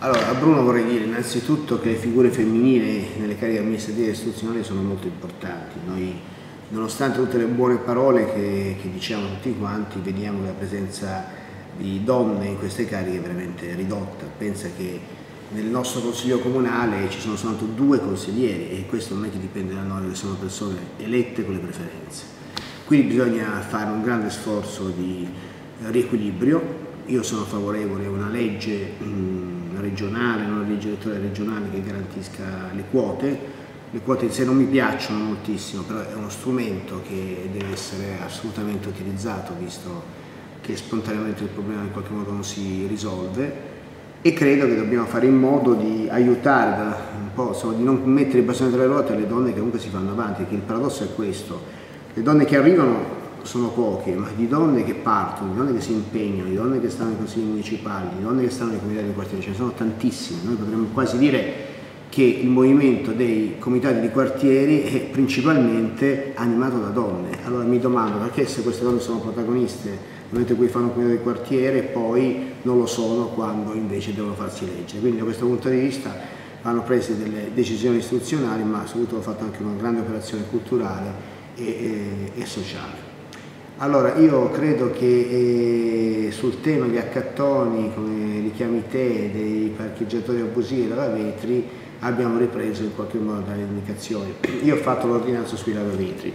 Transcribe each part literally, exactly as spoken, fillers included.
Allora, a Bruno vorrei dire innanzitutto che le figure femminili nelle cariche amministrative e istituzionali sono molto importanti. Noi, nonostante tutte le buone parole che, che diciamo tutti quanti, vediamo che la presenza di donne in queste cariche è veramente ridotta. Pensa che nel nostro consiglio comunale ci sono soltanto due consiglieri e questo non è che dipende da noi, che sono persone elette con le preferenze. Quindi bisogna fare un grande sforzo di riequilibrio. Io sono favorevole a una legge mh, regionale, una legge elettorale regionale che garantisca le quote. Le quote in sé non mi piacciono moltissimo, però è uno strumento che deve essere assolutamente utilizzato, visto che spontaneamente il problema in qualche modo non si risolve, e credo che dobbiamo fare in modo di aiutare, da, un po', insomma, di non mettere i bastoni tra le ruote alle donne che comunque si fanno avanti, perché il paradosso è questo: le donne che arrivano sono poche, ma di donne che partono, di donne che si impegnano, di donne che stanno nei consigli municipali, di donne che stanno nei comitati di quartiere, ce ne sono tantissime. Noi potremmo quasi dire che il movimento dei comitati di quartieri è principalmente animato da donne. Allora mi domando perché, se queste donne sono protagoniste nel momento in cui fanno un comitato di quartiere, poi non lo sono quando invece devono farsi leggere. Quindi da questo punto di vista vanno prese delle decisioni istituzionali, ma soprattutto va fatta anche una grande operazione culturale e, e, e sociale. Allora, io credo che eh, sul tema degli accattoni, come li chiami te, dei parcheggiatori abusivi e lavavetri, abbiamo ripreso in qualche modo dalle indicazioni. Io ho fatto l'ordinanza sui lavavetri.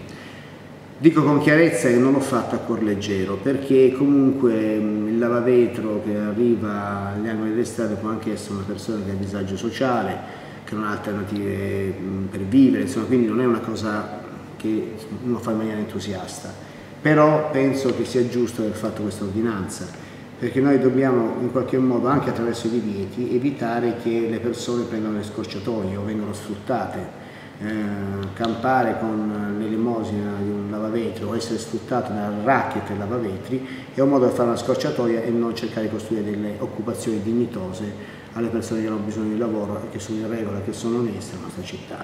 Dico con chiarezza che non l'ho fatta a cuor leggero, perché comunque il lavavetro che arriva agli angoli delle strade può anche essere una persona che ha disagio sociale, che non ha alternative per vivere, insomma, quindi non è una cosa che uno fa in maniera entusiasta. Però penso che sia giusto aver fatto questa ordinanza, perché noi dobbiamo in qualche modo, anche attraverso i divieti, evitare che le persone prendano le scorciatoie o vengano sfruttate. Eh, campare con l'elemosina di un lavavetro o essere sfruttato nel racket del lavavetri è un modo per fare una scorciatoia e non cercare di costruire delle occupazioni dignitose alle persone che hanno bisogno di lavoro e che sono in regola, che sono oneste nella nostra città.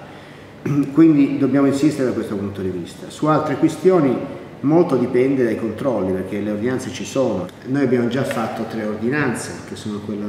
Quindi dobbiamo insistere da questo punto di vista. Su altre questioni molto dipende dai controlli, perché le ordinanze ci sono. Noi abbiamo già fatto tre ordinanze, che sono quella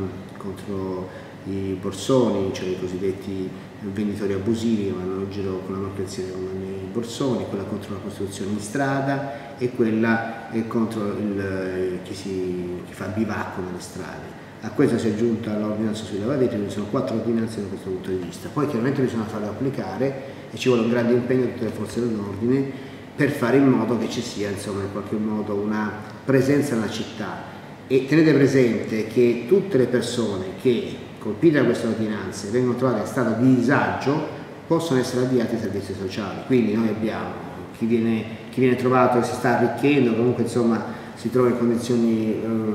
contro i borsoni, cioè i cosiddetti venditori abusivi che vanno in giro con la mercanzia nei borsoni, quella contro la prostituzione in strada e quella contro il, chi, si, chi fa bivacco nelle strade. A questo si è aggiunta l'ordinanza sui lavavetri, quindi sono quattro ordinanze da questo punto di vista. Poi chiaramente bisogna farle applicare e ci vuole un grande impegno di tutte le forze dell'ordine per fare in modo che ci sia, insomma, in qualche modo una presenza nella città. E tenete presente che tutte le persone che, colpite da queste ordinanze, vengono trovate in stato di disagio, possono essere avviate ai servizi sociali. Quindi noi abbiamo chi viene, chi viene trovato che si sta arricchendo, comunque insomma si trova in condizioni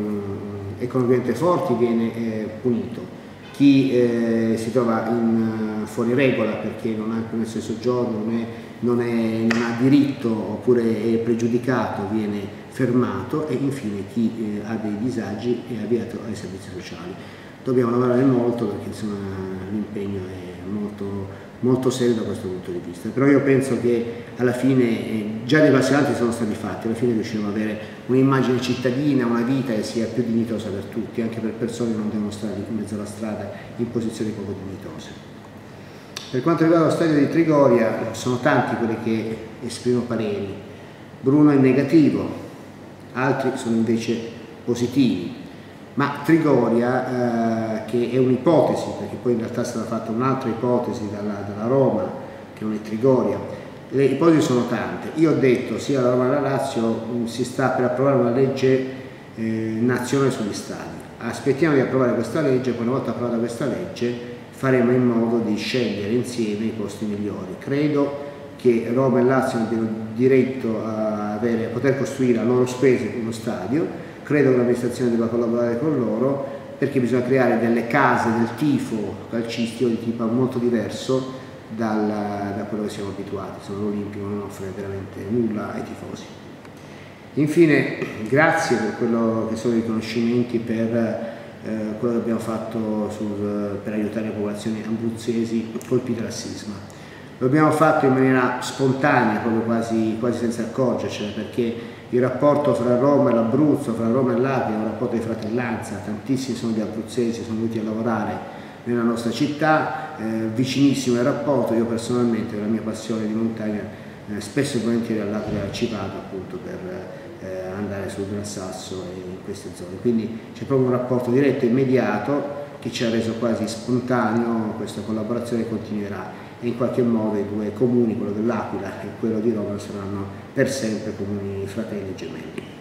eh, economicamente forti, viene eh, punito. Chi eh, si trova in, uh, fuori regola perché non ha il permesso di soggiorno, non, è, non, è, non ha diritto oppure è pregiudicato, viene fermato, e infine chi eh, ha dei disagi è avviato ai servizi sociali. Dobbiamo lavorare molto perché l'impegno è molto, molto serio da questo punto di vista, però io penso che alla fine eh, già dei passi avanti sono stati fatti, alla fine riusciremo ad avere un'immagine cittadina, una vita che sia più dignitosa per tutti, anche per persone che non devono stare in mezzo alla strada in posizioni poco dignitose. Per quanto riguarda lo stadio di Trigoria, sono tanti quelli che esprimono pareri. Bruno è negativo, altri sono invece positivi. Ma Trigoria, eh, che è un'ipotesi, perché poi in realtà è stata fatta un'altra ipotesi dalla, dalla Roma, che non è Trigoria, le ipotesi sono tante. Io ho detto, sia la Roma che la Lazio, mh, si sta per approvare una legge eh, nazionale sugli stadi. Aspettiamo di approvare questa legge, poi una volta approvata questa legge faremo in modo di scegliere insieme i posti migliori. Credo che Roma e Lazio abbiano diritto a, avere, a poter costruire a loro spese uno stadio. Credo che l'amministrazione debba collaborare con loro, perché bisogna creare delle case del tifo calcistico di tipo molto diverso dal, da quello che siamo abituati. Insomma, l'Olimpico non offre veramente nulla ai tifosi. Infine, grazie per quello che sono i riconoscimenti per eh, quello che abbiamo fatto sul, per aiutare le popolazioni abruzzesi colpite dal sisma. L'abbiamo fatto in maniera spontanea, proprio quasi, quasi senza accorgercene, perché il rapporto fra Roma e l'Abruzzo, fra Roma e l'Aquila è un rapporto di fratellanza. Tantissimi sono gli abruzzesi, sono venuti a lavorare nella nostra città, eh, vicinissimo il rapporto. Io personalmente, per la mia passione di montagna, eh, spesso e volentieri all'Aquila ci vado appunto per eh, andare sul Gran Sasso e in queste zone. Quindi c'è proprio un rapporto diretto e immediato che ci ha reso quasi spontaneo. Questa collaborazione continuerà e in qualche modo i due comuni, quello dell'Aquila e quello di Roma, saranno per sempre comuni fratelli e gemelli.